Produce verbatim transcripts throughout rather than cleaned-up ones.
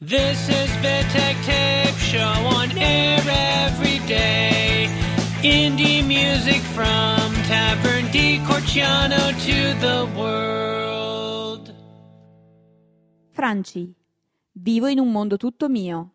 This is Vitek Tape Show on air every day. Indie music from Tavern di Corciano to the world. Franci, vivo in un mondo tutto mio.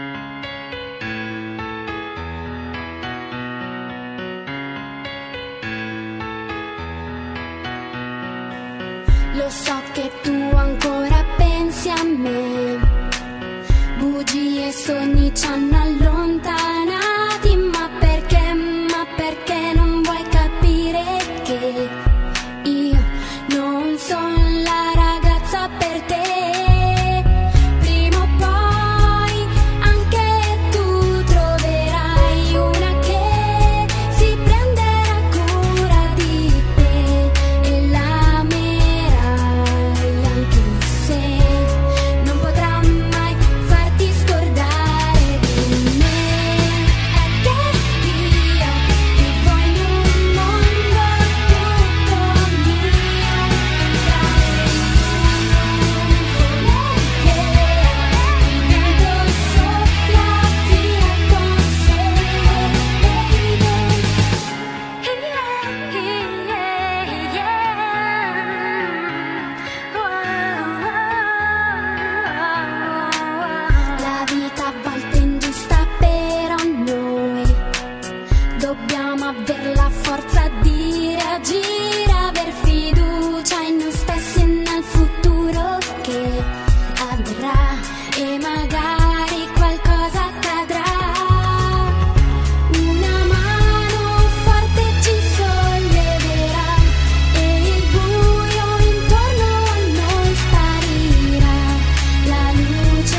Lo so che tu ancora pensi a me, bugie e sogni ci hanno allontanati, ma perché, ma perché non vuoi capire che io non sono la ragazza per te? Prima o poi anche tu troverai una che si prenderà cura di te e la amerai, anche se non potrà mai farti scordare di me. È che io vivo in un mondo tutto mio, tra le nuvole che il vento soffia via con sé, La vita a volte è ingiusta, però noi dobbiamo aver la forza di reagire, aver fiducia in noi stessi e nel futuro che avverrà, e magari qualcosa accadrà. Una mano forte ci solleverà e il buio intorno a noi sparirà, la luce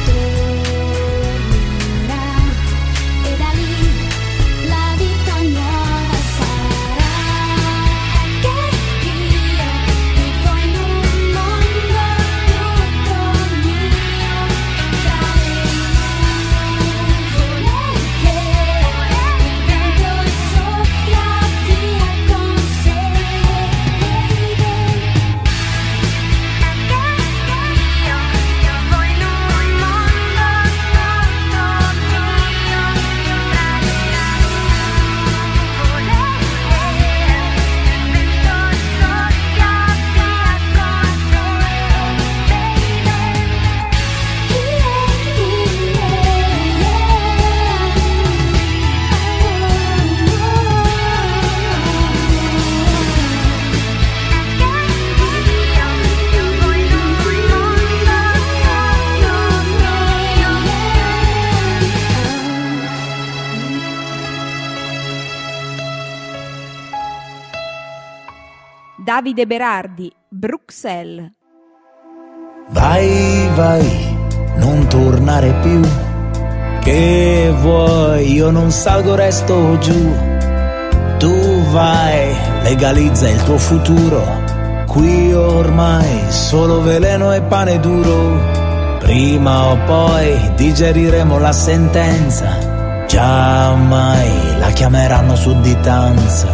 tornerà e da lì la vita nuova sarà. È che io vivo in un mondo tutto mio, tra le nuvole che il vento soffia via con sé, baby. È che io vivo in un mondo tutto mio, tra le nuvole che il vento soffia via con Davide Berardi, Bruxelles. Vai, vai, non tornare più. Che vuoi, io non salgo, resto giù. Tu vai, legalizza il tuo futuro. Qui ormai solo veleno e pane duro. Prima o poi digeriremo la sentenza. Giammai la chiameranno sudditanza.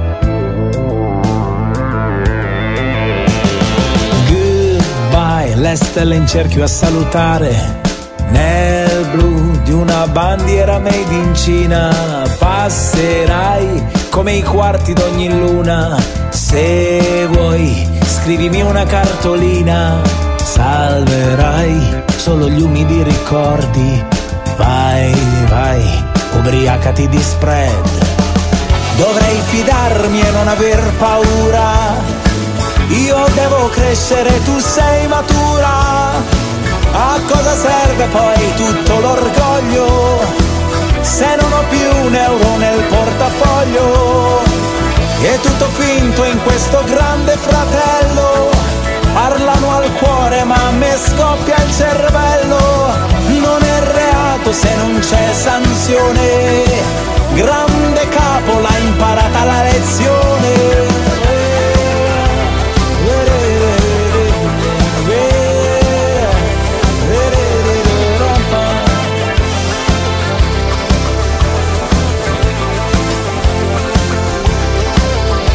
Le stelle in cerchio a salutare, nel blu di una bandiera made in Cina. Passerai come i quarti d'ogni luna. Se vuoi scrivimi una cartolina. Salverai solo gli umidi ricordi. Vai, vai, ubriacati di spread. Dovrei fidarmi e non aver paura. Io devo crescere, tu sei matura. A cosa serve poi tutto l'orgoglio se non ho più un euro nel portafoglio? È tutto finto in questo grande fratello. Parlano al cuore ma a me scoppia il cervello. Non è reato se non c'è sanzione. Grande capo l'ha imparata la lezione.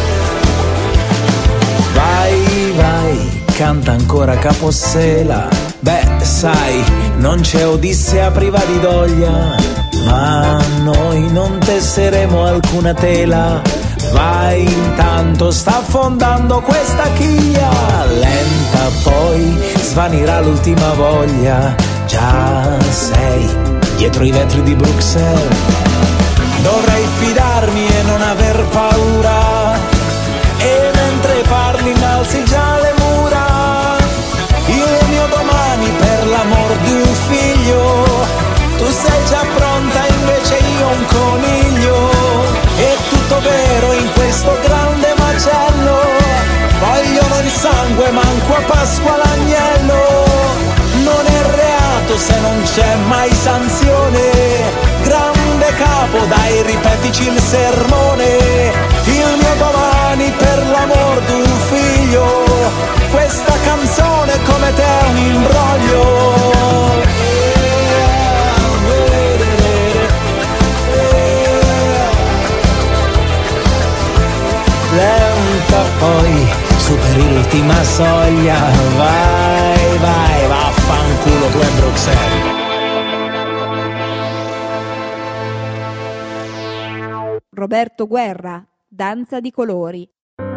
Canta ancora Capossela, Beh, sai, non c'è Odissea priva di doglia, ma noi non tesseremo alcuna tela. Vai, intanto sta affondando questa chiglia, lenta poi svanirà l'ultima voglia. Già sei dietro i vetri di Bruxelles. Dovrei fidarmi e non aver paura, e mentre parli innalzi già le mura. Il mio domani per l'amor di un figlio, tu sei già pronta invece io un coniglio. È tutto vero in questo grande macello, vogliono il sangue manco a Pasqua l'agnello. Non è reato se non c'è mai sanzione, grande capo dai ripetici il sermone. Il mio domani per l'amor di un figlio, questa canzone come te è un imbroglio. Lenta poi superi l'ultima soglia, vai, vai, vaffanculo tu e Bruxelles. Roberto Guerra, Danza di colori.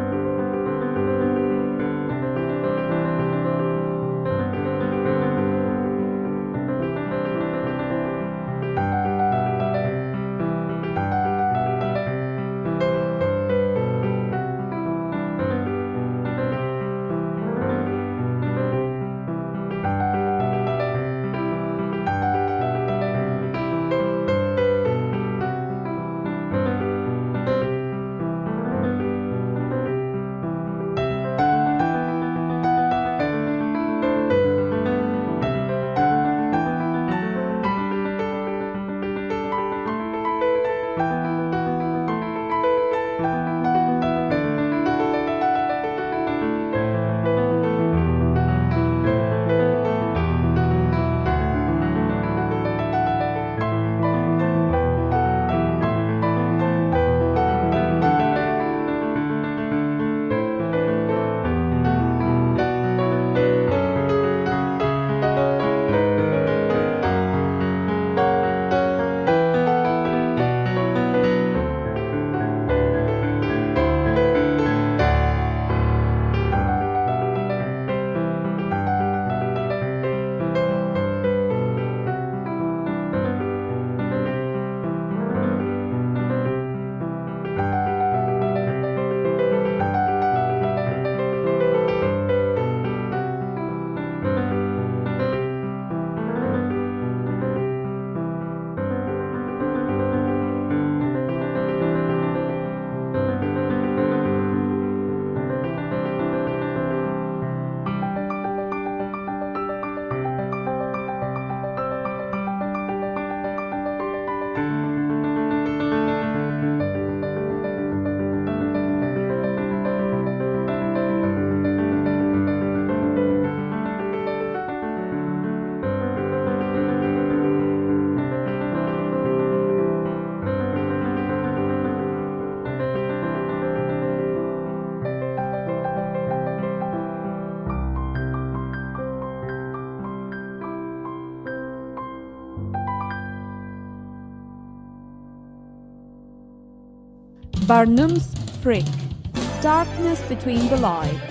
Barnum's Freak, Darkness Between the Lights.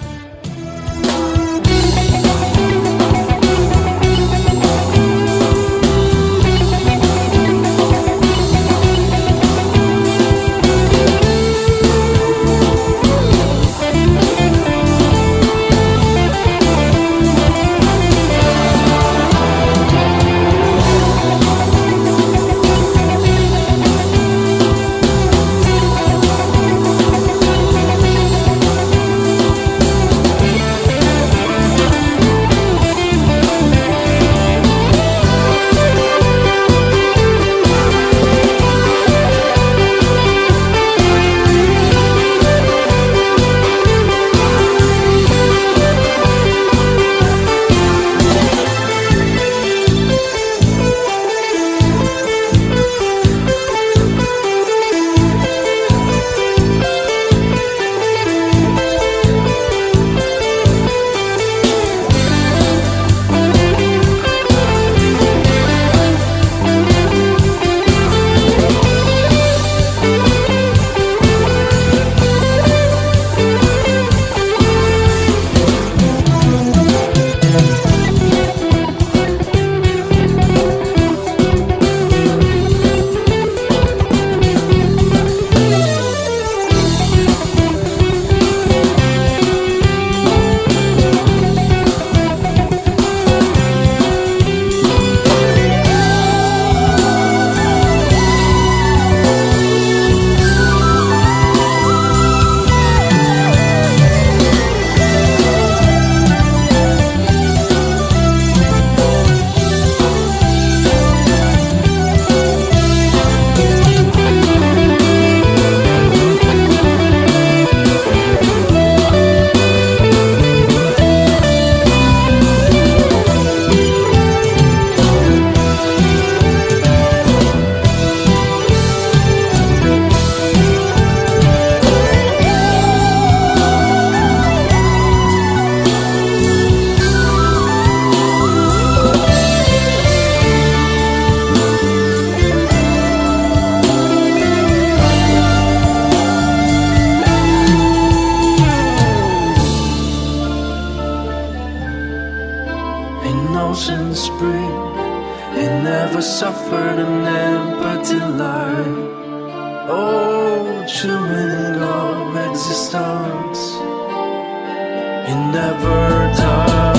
spring. It never suffered an empty life. Oh, chewing of existence. It never died.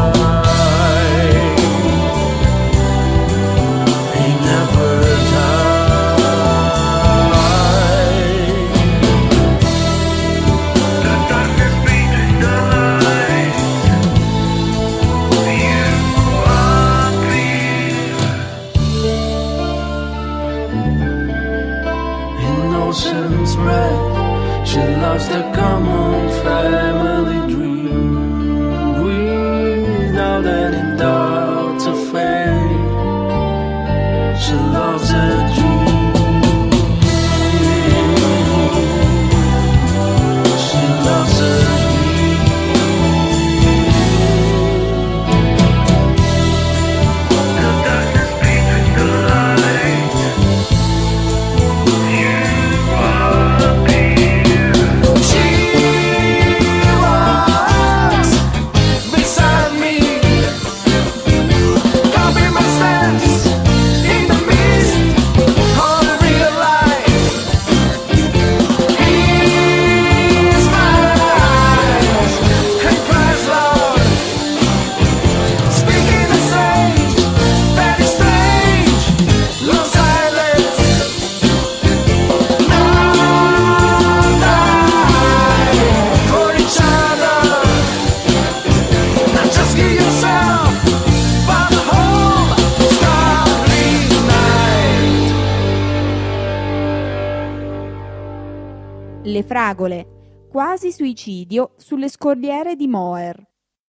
It never died. The darkness beating the light. You are clear. Innocence red. She loves the common family dream. Without any doubt or fate, she loves a dream. She loves a dream. The darkness beating the light. You are here. She walks beside me, copying my steps in the mist of the real life. He smiles and cries loud, speaking the same, very strange, low silence. No night for each other. Now just give yourself by the whole starry night. Le fragole, quasi suicidio sulle scogliere di Moher.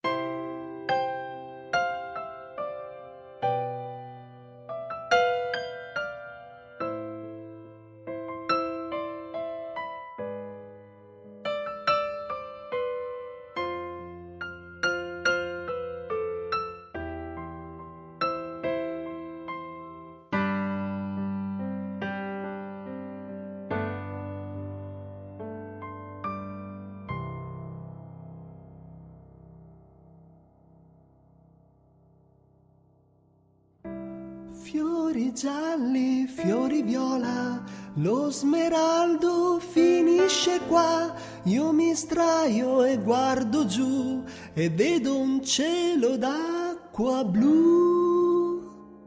Fiori gialli, fiori viola, lo smeraldo finisce qua. Io mi sdraio e guardo giù e vedo un cielo d'acqua blu.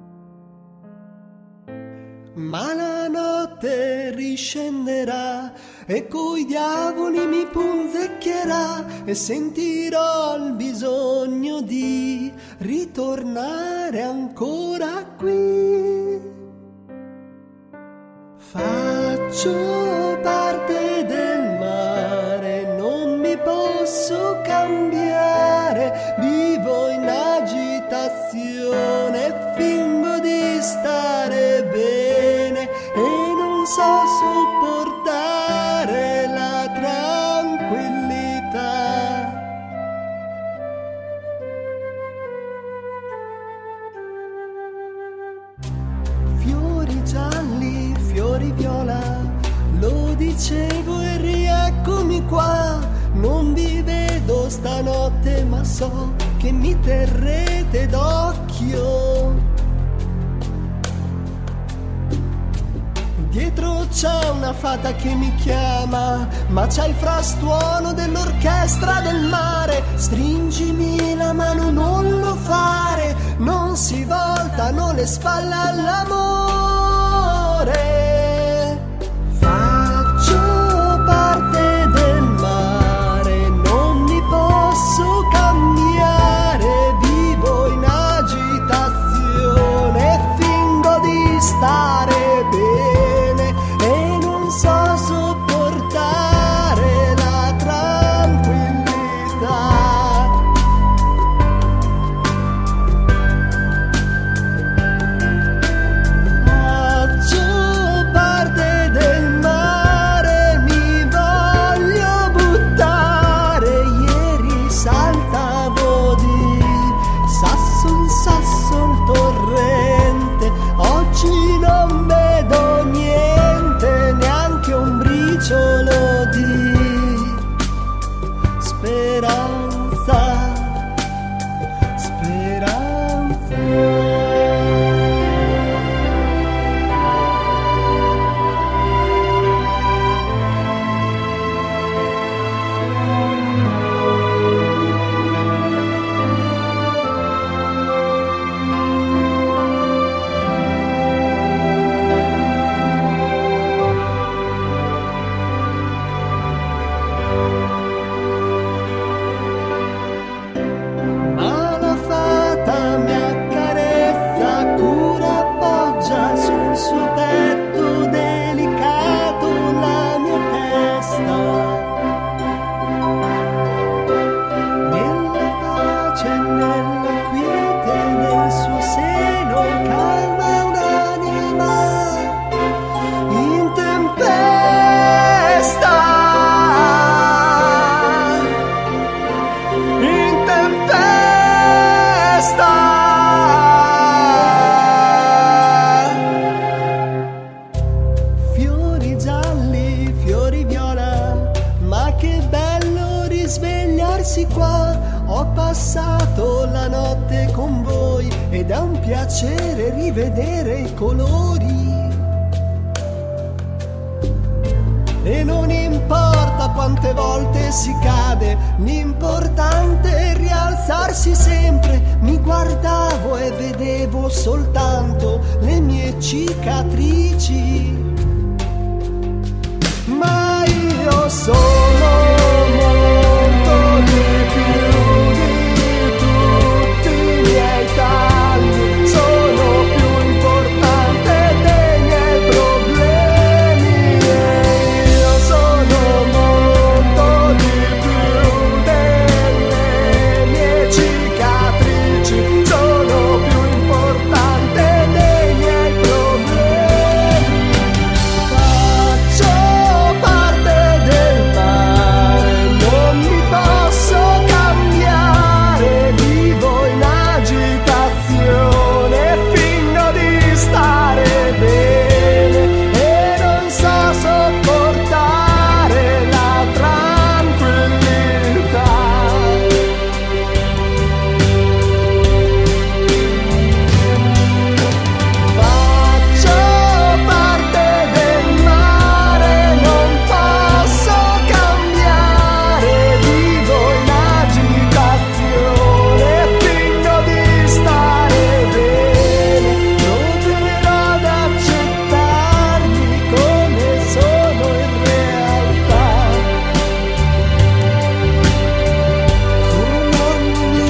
Ma la notte riscenderà e coi diavoli mi punzecchierà e sentirò il bisogno di ritornare ancora qui. Faccio parte del mare, non mi posso cambiare, vivo in agitazione, fingo di stare bene e non so sopportare la tranquillità. Fiori gialli, fiori viola, lo dicevo e rieccomi qua. Non vi vedo stanotte ma so che mi terrete d'occhio. Dietro c'è una fata che mi chiama, ma c'è il frastuono dell'orchestra del mare. Stringimi la mano, non lo fare, non si voltano le spalle all'amore. Faccio parte del mare, non mi posso cambiare, vivo in agitazione, fingo di stare bene e non so sopportare la tranquillità. Faccio parte del mare, mi voglio buttare. Ieri saltavo di sasso in sasso il torrente, oggi non ed è un piacere rivedere i colori. E non importa quante volte si cade, l'importante è rialzarsi sempre. Mi guardavo e vedevo soltanto le mie cicatrici, ma io sono molto di più di tutti i miei tagli. Sono più importante dei miei problemi e io sono molto di più delle mie cicatrici. Sono più importante dei miei problemi. Faccio parte del mare, non mi posso cambiare. Vivo in agitazione, fingo di stare bene e non so sopportare la tranquillità. Faccio parte del mare, non posso cambiare. Vivo in agitazione, fingo di stare bene. Proverò ad accettarmi come sono in realtà, con ogni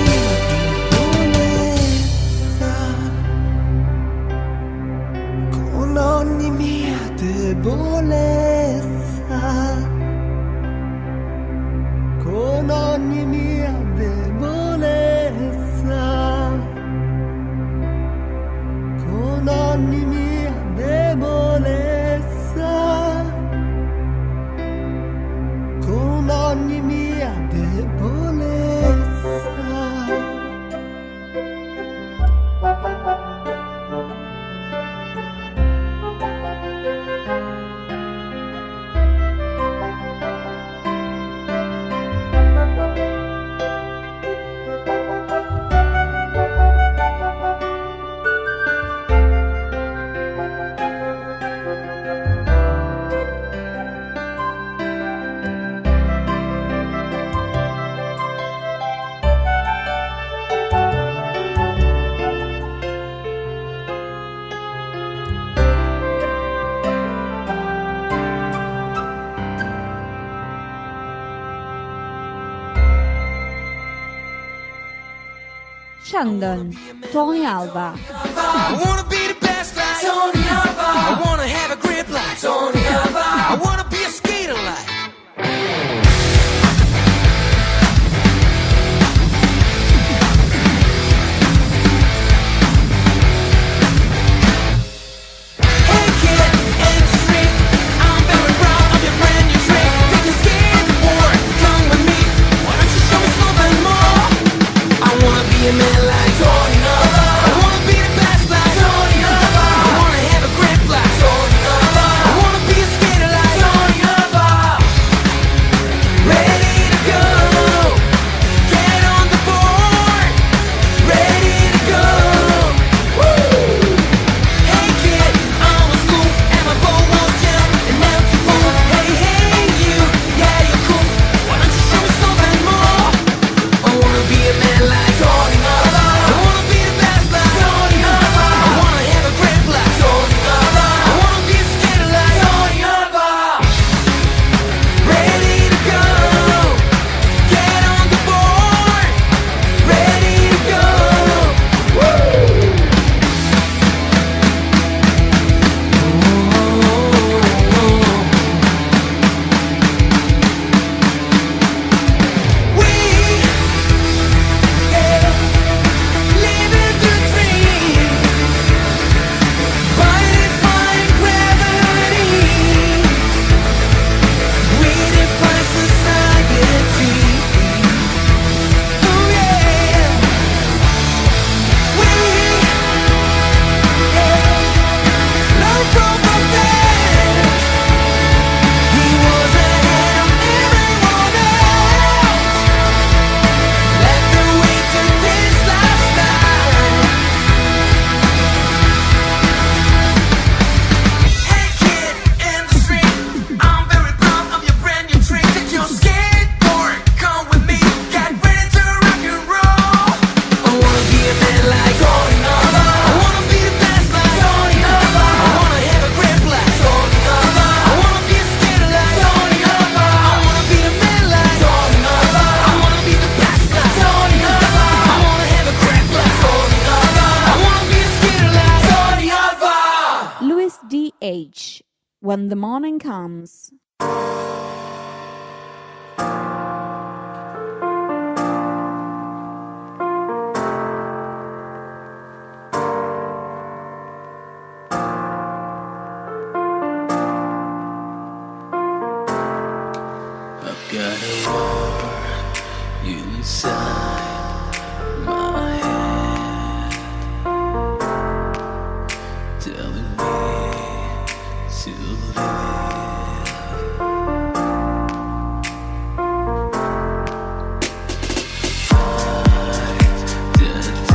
debolezza, con ogni mia debolezza, con ogni mia debolezza, con ogni mia debolezza, con ogni mia debolezza. Shandon, Tony Alva. I wanna be the best like Tony Alva. I wanna have a grip like Tony Alva. I wanna be a skater like Hey kid, in the street, I'm very proud of your brand new trick. Take a skateboard, come with me. Why don't you show me something more? I wanna be a man like Tony Alva. I wanna be the best like Tony Alva. H, When the Morning Comes. I've got a war inside my head, telling me to live. Fight the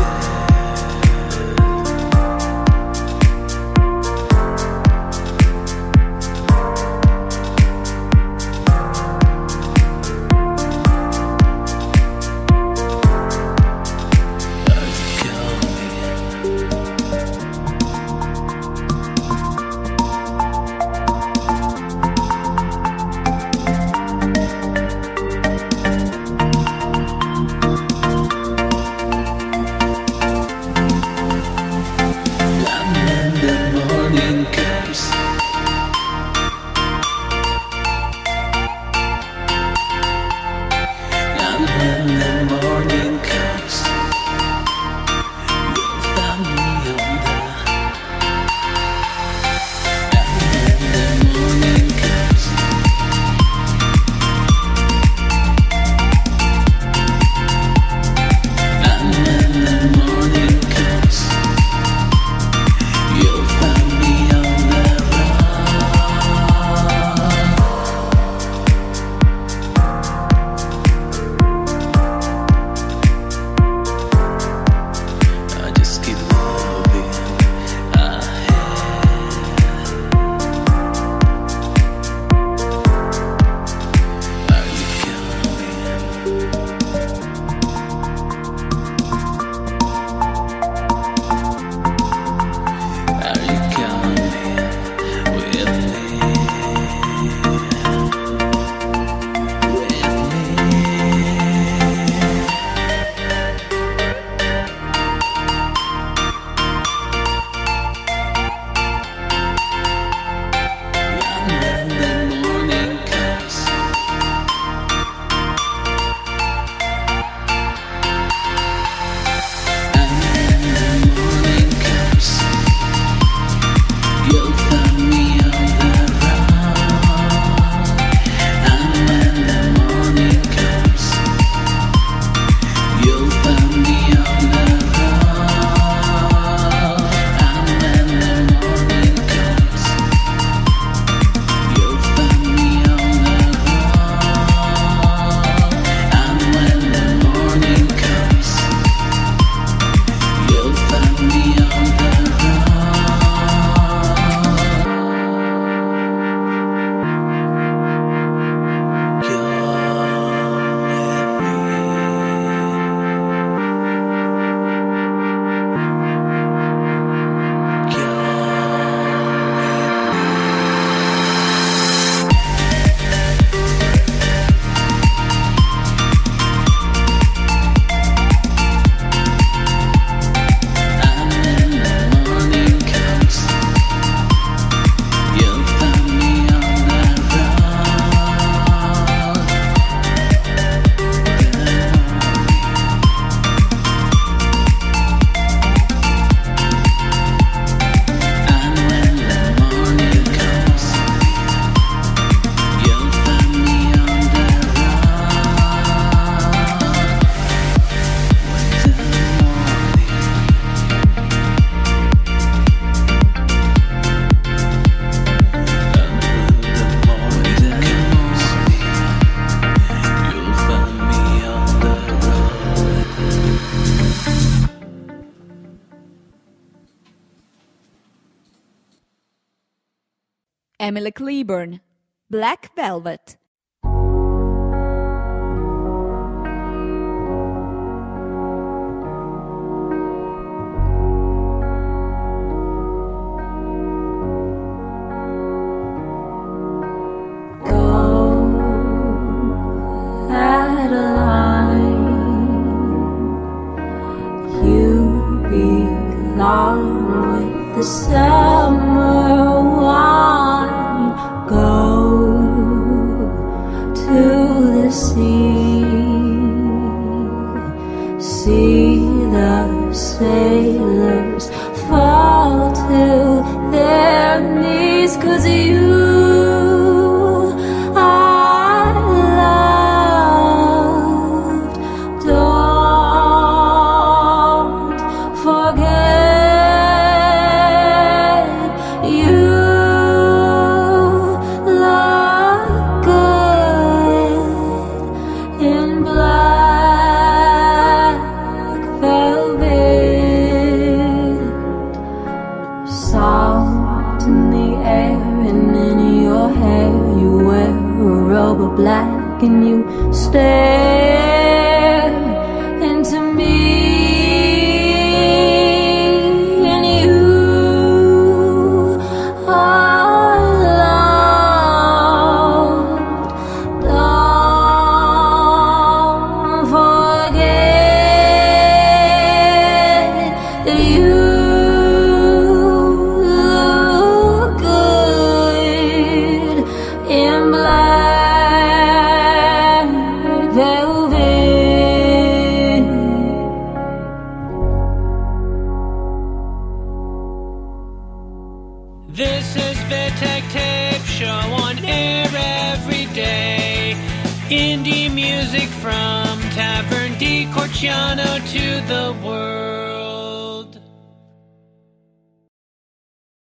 Emily Cleburne, Black Velvet. Along with the summer wind. in the air, and in your hair you wear a robe of black, and you stare into me. This is Vittek Tape Show on air every day. Indie music from Tavern di Corciano to the world.